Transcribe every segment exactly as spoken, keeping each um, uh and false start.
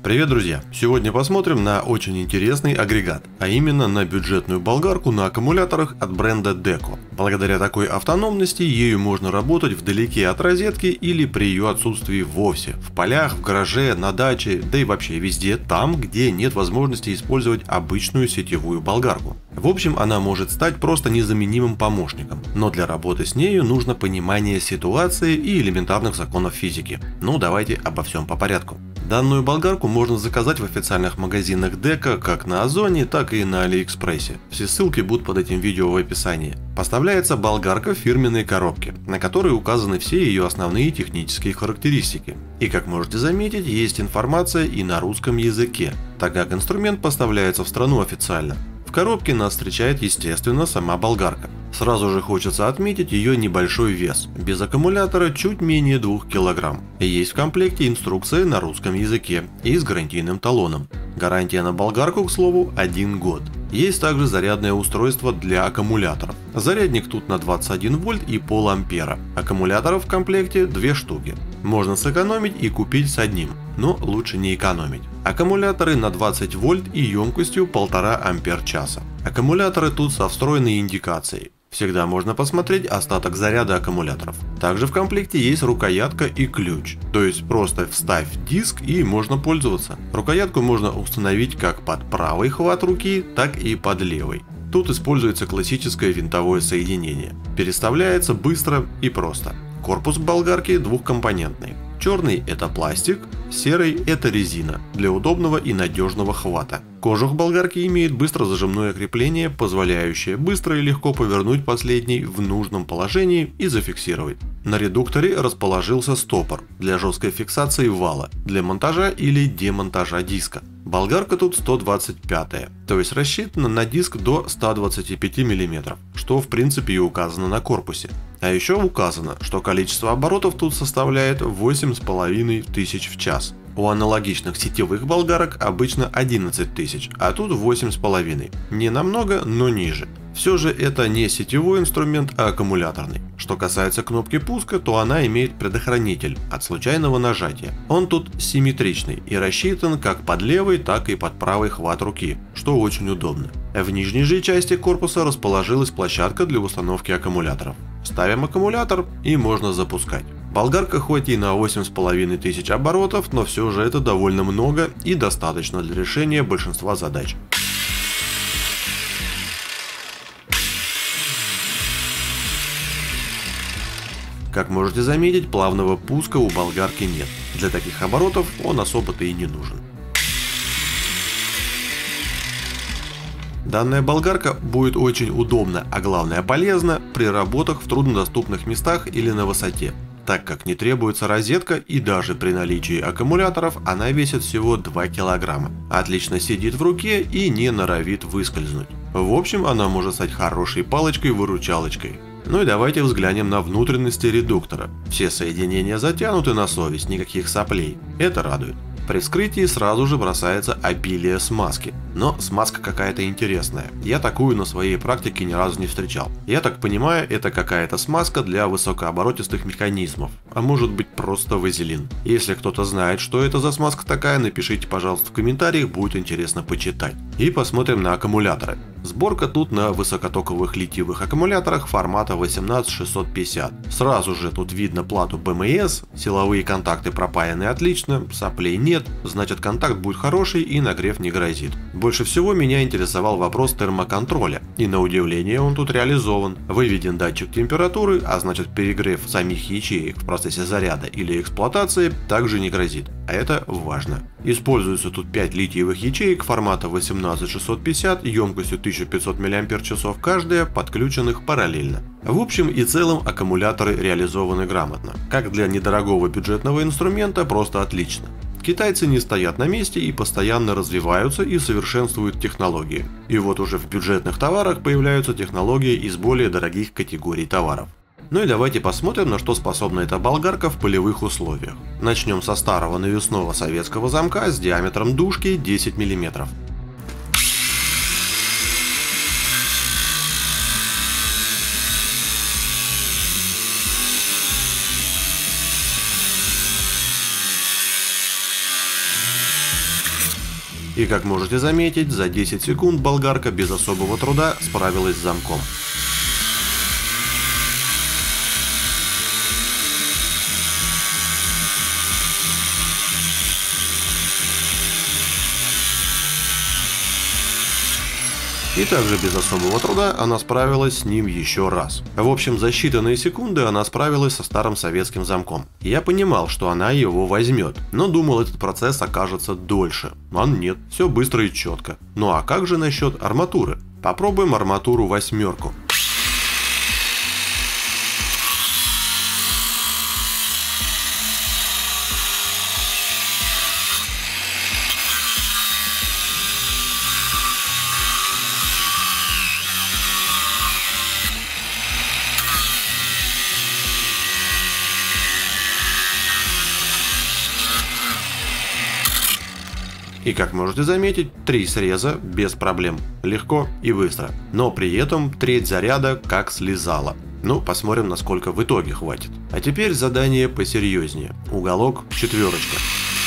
Привет, друзья! Сегодня посмотрим на очень интересный агрегат, а именно на бюджетную болгарку на аккумуляторах от бренда Deco. Благодаря такой автономности ею можно работать вдалеке от розетки или при ее отсутствии вовсе, в полях, в гараже, на даче, да и вообще везде там, где нет возможности использовать обычную сетевую болгарку. В общем, она может стать просто незаменимым помощником, но для работы с нею нужно понимание ситуации и элементарных законов физики. Ну давайте обо всем по порядку. Данную болгарку можно заказать в официальных магазинах Deco как на Озоне, так и на Алиэкспрессе. Все ссылки будут под этим видео в описании. Поставляется болгарка в фирменной коробке, на которой указаны все ее основные технические характеристики. И как можете заметить, есть информация и на русском языке, так как инструмент поставляется в страну официально. В коробке нас встречает, естественно, сама болгарка. Сразу же хочется отметить ее небольшой вес, без аккумулятора чуть менее двух килограмм. Есть в комплекте инструкция на русском языке и с гарантийным талоном. Гарантия на болгарку, к слову, один год. Есть также зарядное устройство для аккумуляторов. Зарядник тут на двадцать один вольт и пол ампера. Аккумуляторов в комплекте две штуки. Можно сэкономить и купить с одним, но лучше не экономить. Аккумуляторы на двадцать вольт и емкостью полтора ампер-часа. Аккумуляторы тут со встроенной индикацией. Всегда можно посмотреть остаток заряда аккумуляторов. Также в комплекте есть рукоятка и ключ, то есть просто вставь диск и можно пользоваться. Рукоятку можно установить как под правый хват руки, так и под левый. Тут используется классическое винтовое соединение. Переставляется быстро и просто. Корпус болгарки двухкомпонентный. Черный – это пластик, серый – это резина для удобного и надежного хвата. Кожух болгарки имеет быстрозажимное крепление, позволяющее быстро и легко повернуть последний в нужном положении и зафиксировать. На редукторе расположился стопор для жесткой фиксации вала, для монтажа или демонтажа диска. Болгарка тут сто двадцать пятая, то есть рассчитана на диск до ста двадцати пяти миллиметров, что в принципе и указано на корпусе. А еще указано, что количество оборотов тут составляет восемь с половиной тысяч в час. У аналогичных сетевых болгарок обычно одиннадцать тысяч, а тут восемь с половиной. Не намного, но ниже. Все же это не сетевой инструмент, а аккумуляторный. Что касается кнопки пуска, то она имеет предохранитель от случайного нажатия. Он тут симметричный и рассчитан как под левый, так и под правый хват руки, что очень удобно. В нижней же части корпуса расположилась площадка для установки аккумуляторов. Ставим аккумулятор и можно запускать. Болгарка хоть и на восемь с половиной тысяч оборотов, но все же это довольно много и достаточно для решения большинства задач. Как можете заметить, плавного пуска у болгарки нет. Для таких оборотов он особо-то и не нужен. Данная болгарка будет очень удобна, а главное полезна при работах в труднодоступных местах или на высоте, так как не требуется розетка и даже при наличии аккумуляторов она весит всего два килограмма. Отлично сидит в руке и не норовит выскользнуть. В общем, она может стать хорошей палочкой-выручалочкой. Ну и давайте взглянем на внутренности редуктора. Все соединения затянуты на совесть, никаких соплей. Это радует. При вскрытии сразу же бросается обилие смазки. Но смазка какая-то интересная. Я такую на своей практике ни разу не встречал. Я так понимаю, это какая-то смазка для высокооборотистых механизмов. А может быть просто вазелин. Если кто-то знает, что это за смазка такая, напишите, пожалуйста, в комментариях, будет интересно почитать. И посмотрим на аккумуляторы. Сборка тут на высокотоковых литиевых аккумуляторах формата восемнадцать шестьсот пятьдесят. Сразу же тут видно плату бэ эм эс, силовые контакты пропаяны отлично, соплей нет, значит контакт будет хороший и нагрев не грозит. Больше всего меня интересовал вопрос термоконтроля, и на удивление он тут реализован. Выведен датчик температуры, а значит перегрев самих ячеек в процессе заряда или эксплуатации также не грозит, а это важно. Используется тут пять литиевых ячеек формата восемнадцать шестьсот пятьдесят емкостью тысяча пятьсот миллиампер-часов каждая, подключенных параллельно. В общем и целом аккумуляторы реализованы грамотно. Как для недорогого бюджетного инструмента, просто отлично. Китайцы не стоят на месте и постоянно развиваются и совершенствуют технологии. И вот уже в бюджетных товарах появляются технологии из более дорогих категорий товаров. Ну и давайте посмотрим, на что способна эта болгарка в полевых условиях. Начнем со старого навесного советского замка с диаметром дужки десять миллиметров. И как можете заметить, за десять секунд болгарка без особого труда справилась с замком. И также без особого труда она справилась с ним еще раз. В общем, за считанные секунды она справилась со старым советским замком. Я понимал, что она его возьмет, но думал, этот процесс окажется дольше. А нет, все быстро и четко. Ну а как же насчет арматуры? Попробуем арматуру восьмерку. И как можете заметить, три среза без проблем, легко и быстро. Но при этом треть заряда как слезала. Ну, посмотрим, насколько в итоге хватит. А теперь задание посерьезнее. Уголок четверочка.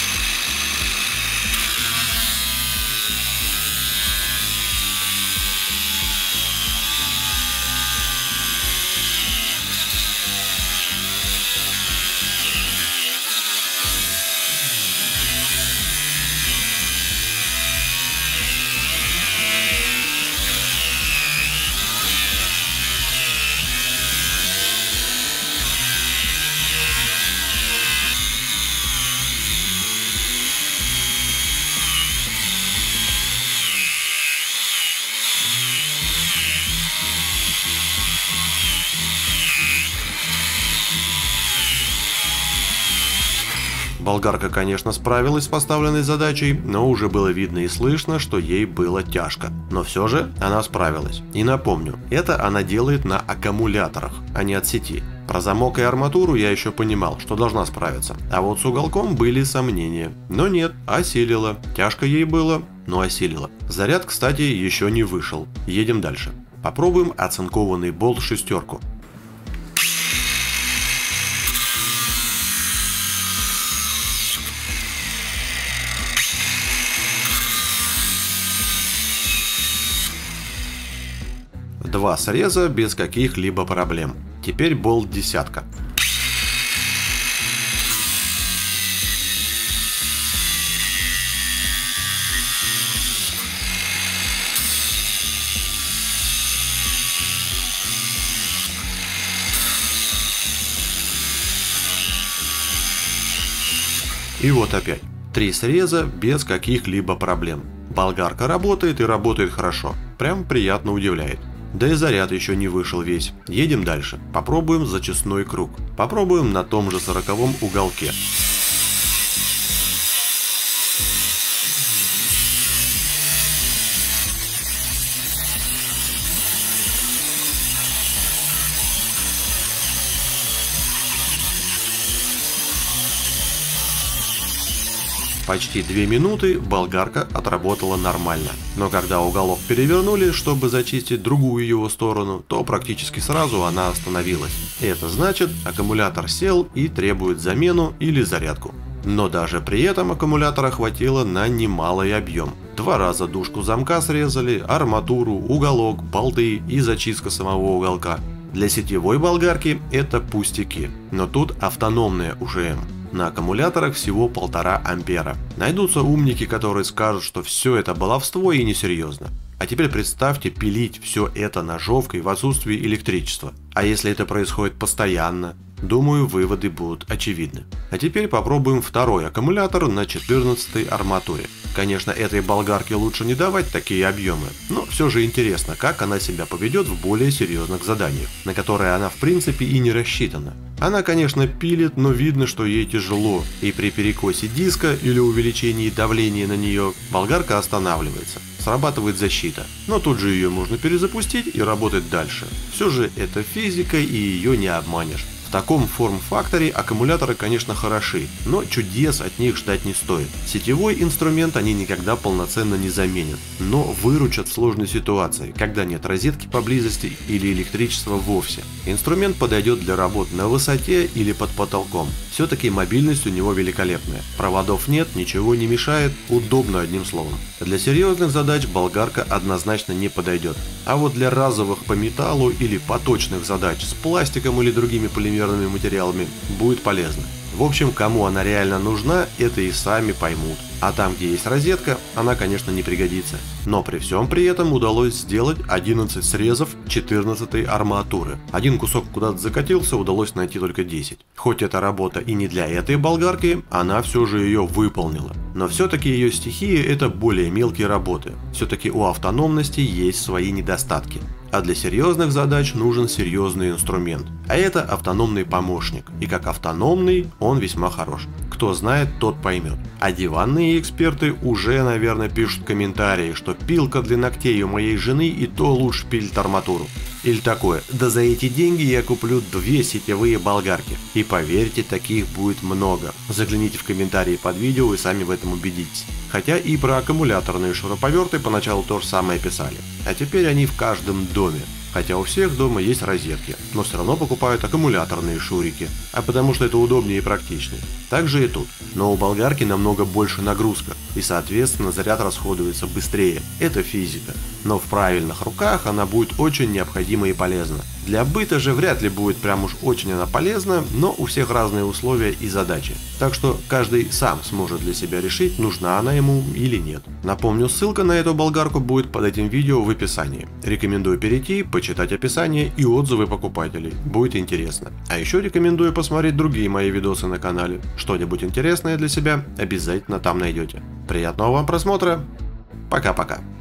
Болгарка, конечно, справилась с поставленной задачей, но уже было видно и слышно, что ей было тяжко. Но все же она справилась. И напомню, это она делает на аккумуляторах, а не от сети. Про замок и арматуру я еще понимал, что должна справиться. А вот с уголком были сомнения. Но нет, осилила. Тяжко ей было, но осилила. Заряд, кстати, еще не вышел. Едем дальше. Попробуем оцинкованный болт шестерку. Два среза без каких-либо проблем. Теперь болт десятка. И вот опять. Три среза без каких-либо проблем. Болгарка работает и работает хорошо. Прям приятно удивляет. Да и заряд еще не вышел весь. Едем дальше. Попробуем зачистной круг. Попробуем на том же сороковом уголке. Почти две минуты болгарка отработала нормально, но когда уголок перевернули, чтобы зачистить другую его сторону, то практически сразу она остановилась. Это значит, аккумулятор сел и требует замену или зарядку. Но даже при этом аккумулятора хватило на немалый объем. Два раза дужку замка срезали, арматуру, уголок, болты и зачистка самого уголка. Для сетевой болгарки это пустяки, но тут автономная УЖМ. На аккумуляторах всего полтора ампера. Найдутся умники, которые скажут, что все это баловство и несерьезно. А теперь представьте пилить все это ножовкой в отсутствии электричества. А если это происходит постоянно? Думаю, выводы будут очевидны. А теперь попробуем второй аккумулятор на четырнадцатой арматуре. Конечно, этой болгарке лучше не давать такие объемы, но все же интересно, как она себя поведет в более серьезных заданиях, на которые она в принципе и не рассчитана. Она, конечно, пилит, но видно, что ей тяжело, и при перекосе диска или увеличении давления на нее болгарка останавливается. Срабатывает защита, но тут же ее можно перезапустить и работать дальше. Все же это физика, и ее не обманешь. В таком форм-факторе аккумуляторы, конечно, хороши, но чудес от них ждать не стоит. Сетевой инструмент они никогда полноценно не заменят, но выручат в сложной ситуации, когда нет розетки поблизости или электричества вовсе. Инструмент подойдет для работ на высоте или под потолком. Все-таки мобильность у него великолепная. Проводов нет, ничего не мешает, удобно одним словом. Для серьезных задач болгарка однозначно не подойдет. А вот для разовых по металлу или поточных задач с пластиком или другими полимерными материалами будет полезно. В общем, кому она реально нужна, это и сами поймут. А там, где есть розетка, она, конечно, не пригодится. Но при всем при этом удалось сделать одиннадцать срезов четырнадцатой арматуры. Один кусок куда-то закатился, удалось найти только десять. Хоть эта работа и не для этой болгарки, она все же ее выполнила. Но все-таки ее стихия — это более мелкие работы. Все-таки у автономности есть свои недостатки. А для серьезных задач нужен серьезный инструмент. А это автономный помощник. И как автономный он весьма хорош. Кто знает, тот поймет. А диванные эксперты уже, наверное, пишут комментарии, что пилка для ногтей у моей жены и то лучше пилит арматуру. Или такое: да за эти деньги я куплю две сетевые болгарки. И поверьте, таких будет много. Загляните в комментарии под видео и сами в этом убедитесь. Хотя и про аккумуляторные шуруповерты поначалу то же самое писали. А теперь они в каждом доме. Хотя у всех дома есть розетки, но все равно покупают аккумуляторные шурики, а потому что это удобнее и практичнее. Так же и тут. Но у болгарки намного больше нагрузка, и соответственно заряд расходуется быстрее. Это физика. Но в правильных руках она будет очень необходима и полезна. Для быта же вряд ли будет прям уж очень она полезна, но у всех разные условия и задачи. Так что каждый сам сможет для себя решить, нужна она ему или нет. Напомню, ссылка на эту болгарку будет под этим видео в описании. Рекомендую перейти, почитать описание и отзывы покупателей. Будет интересно. А еще рекомендую посмотреть другие мои видосы на канале. Что-нибудь интересное для себя обязательно там найдете. Приятного вам просмотра. Пока-пока.